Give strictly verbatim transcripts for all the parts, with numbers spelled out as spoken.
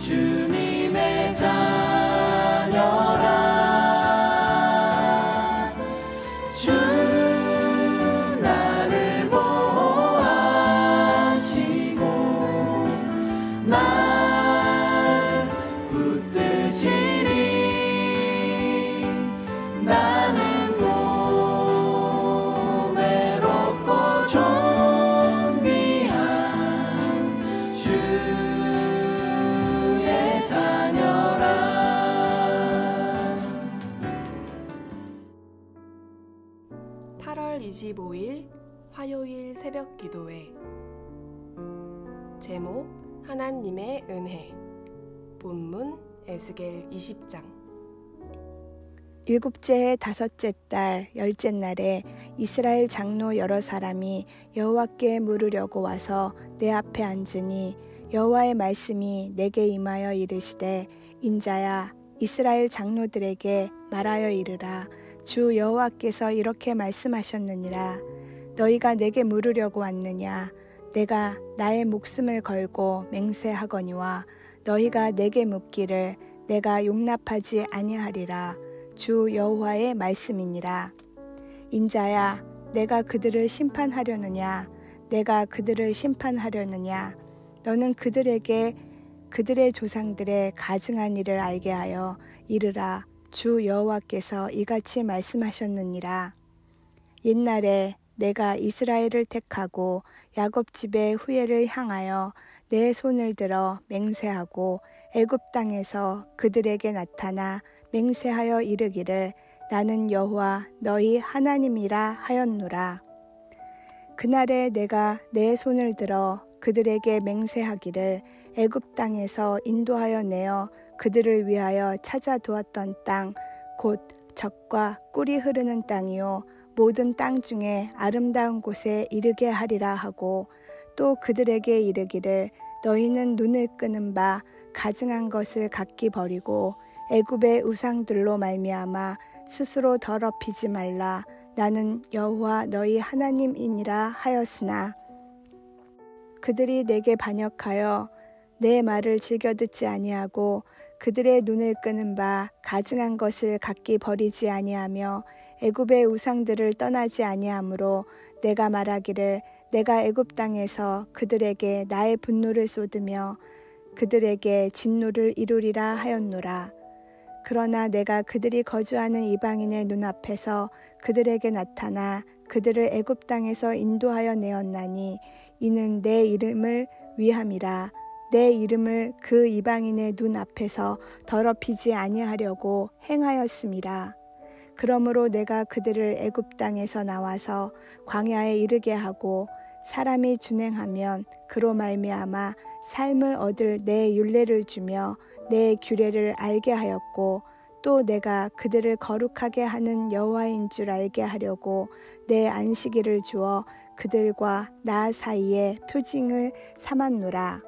주님의 자녀라. 주 나를 보호하시고 날 붙드시니 나는 고배롭고 존귀한 주의 자녀라. 팔월 이십오일 화요일 새벽 기도회. 제목 하나님의 은혜. 본문 에스겔 이십 장. 일곱째 해 다섯째 달 열째 날에 이스라엘 장로 여러 사람이 여호와께 물으려고 와서 내 앞에 앉으니 여호와의 말씀이 내게 임하여 이르시되 인자야 이스라엘 장로들에게 말하여 이르라. 주 여호와께서 이렇게 말씀하셨느니라. 너희가 내게 물으려고 왔느냐. 내가 나의 목숨을 걸고 맹세하거니와 너희가 내게 묻기를 내가 용납하지 아니하리라. 주 여호와의 말씀이니라. 인자야 내가 그들을 심판하려느냐. 내가 그들을 심판하려느냐. 너는 그들에게 그들의 조상들의 가증한 일을 알게 하여 이르라. 주 여호와께서 이같이 말씀하셨느니라. 옛날에 내가 이스라엘을 택하고 야곱 집의 후예를 향하여 내 손을 들어 맹세하고 애굽 땅에서 그들에게 나타나 맹세하여 이르기를 나는 여호와 너희 하나님이라 하였노라. 그날에 내가 내 손을 들어 그들에게 맹세하기를 애굽 땅에서 인도하여 내어 그들을 위하여 찾아두었던 땅 곧 젖과 꿀이 흐르는 땅이요 모든 땅 중에 아름다운 곳에 이르게 하리라 하고 또 그들에게 이르기를 너희는 눈을 끄는 바 가증한 것을 각기 버리고 애굽의 우상들로 말미암아 스스로 더럽히지 말라. 나는 여호와 너희 하나님이니라 하였으나 그들이 내게 반역하여 내 말을 즐겨 듣지 아니하고 그들의 눈을 끄는 바 가증한 것을 각기 버리지 아니하며 애굽의 우상들을 떠나지 아니하므로 내가 말하기를 내가 애굽 땅에서 그들에게 나의 분노를 쏟으며 그들에게 진노를 이루리라 하였노라. 그러나 내가 그들이 거주하는 이방인의 눈앞에서 그들에게 나타나 그들을 애굽 땅에서 인도하여 내었나니 이는 내 이름을 위함이라. 내 이름을 그 이방인의 눈 앞에서 더럽히지 아니하려고 행하였음이라. 그러므로 내가 그들을 애굽 땅에서 나와서 광야에 이르게 하고 사람이 준행하면 그로 말미암아 삶을 얻을 내 율례를 주며 내 규례를 알게 하였고 또 내가 그들을 거룩하게 하는 여호와인 줄 알게 하려고 내 안식일을 주어 그들과 나 사이에 표징을 삼았노라.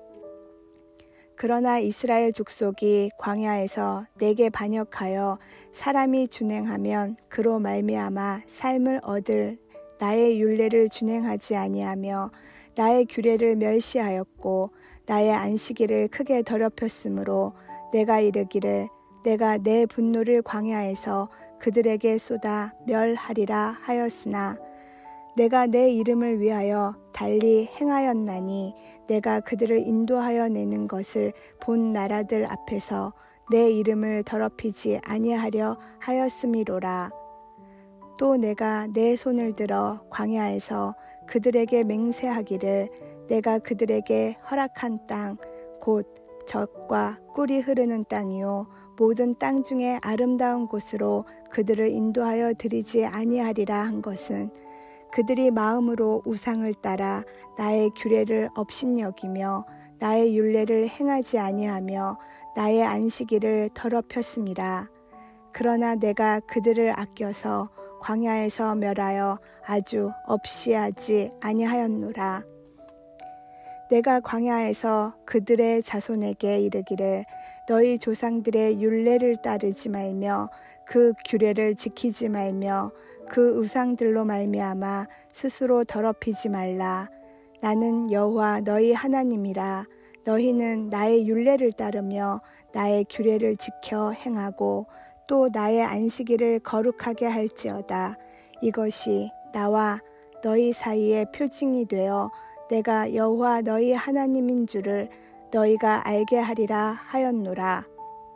그러나 이스라엘 족속이 광야에서 내게 반역하여 사람이 준행하면 그로 말미암아 삶을 얻을 나의 율례를 준행하지 아니하며 나의 규례를 멸시하였고 나의 안식일을 크게 더럽혔으므로 내가 이르기를 내가 내 분노를 광야에서 그들에게 쏟아 멸하리라 하였으나 내가 내 이름을 위하여 달리 행하였나니 내가 그들을 인도하여 내는 것을 본 나라들 앞에서 내 이름을 더럽히지 아니하려 하였음이로라. 또 내가 내 손을 들어 광야에서 그들에게 맹세하기를 내가 그들에게 허락한 땅 곧 젖과 꿀이 흐르는 땅이요 모든 땅 중에 아름다운 곳으로 그들을 인도하여 드리지 아니하리라 한 것은 그들이 마음으로 우상을 따라 나의 규례를 업신여기며 나의 율례를 행하지 아니하며 나의 안식일을 더럽혔음이라. 그러나 내가 그들을 아껴서 광야에서 멸하여 아주 없이하지 아니하였노라. 내가 광야에서 그들의 자손에게 이르기를 너희 조상들의 율례를 따르지 말며 그 규례를 지키지 말며 그 우상들로 말미암아 스스로 더럽히지 말라. 나는 여호와 너희 하나님이라. 너희는 나의 율례를 따르며 나의 규례를 지켜 행하고 또 나의 안식일을 거룩하게 할지어다. 이것이 나와 너희 사이의 표징이 되어 내가 여호와 너희 하나님인 줄을 너희가 알게 하리라 하였노라.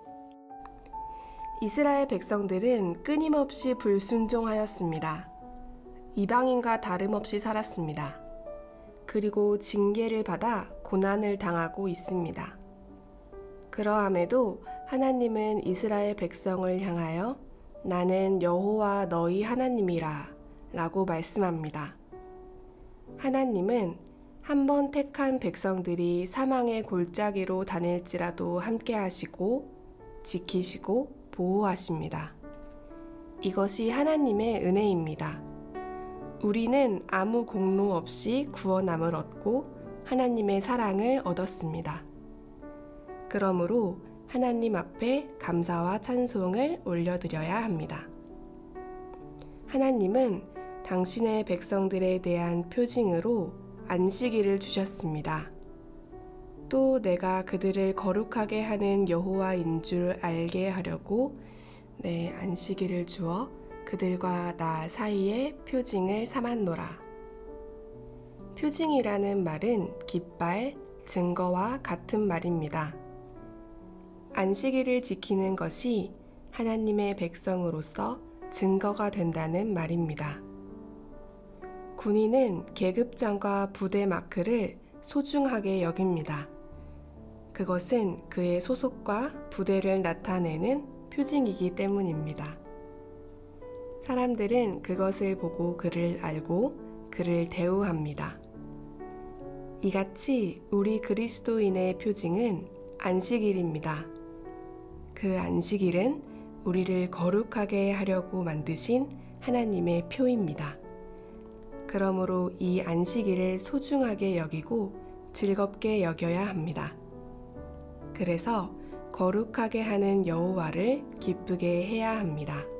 이스라엘 백성들은 끊임없이 불순종하였습니다. 이방인과 다름없이 살았습니다. 그리고 징계를 받아 고난을 당하고 있습니다. 그러함에도 하나님은 이스라엘 백성을 향하여 나는 여호와 너희 하나님이라 라고 말씀합니다. 하나님은 한 번 택한 백성들이 사망의 골짜기로 다닐지라도 함께 하시고 지키시고 보호하십니다. 이것이 하나님의 은혜입니다. 우리는 아무 공로 없이 구원함을 얻고 하나님의 사랑을 얻었습니다. 그러므로 하나님 앞에 감사와 찬송을 올려드려야 합니다. 하나님은 당신의 백성들에 대한 표징으로 안식일을 주셨습니다. 또 내가 그들을 거룩하게 하는 여호와인 줄 알게 하려고 내 안식일을 주어 그들과 나 사이에 표징을 삼았노라. 표징이라는 말은 깃발, 증거와 같은 말입니다. 안식일을 지키는 것이 하나님의 백성으로서 증거가 된다는 말입니다. 군인은 계급장과 부대 마크를 소중하게 여깁니다. 그것은 그의 소속과 부대를 나타내는 표징이기 때문입니다. 사람들은 그것을 보고 그를 알고 그를 대우합니다. 이같이 우리 그리스도인의 표징은 안식일입니다. 그 안식일은 우리를 거룩하게 하려고 만드신 하나님의 표입니다. 그러므로 이 안식일을 소중하게 여기고 즐겁게 여겨야 합니다. 그래서 거룩하게 하는 여호와를 기쁘게 해야 합니다.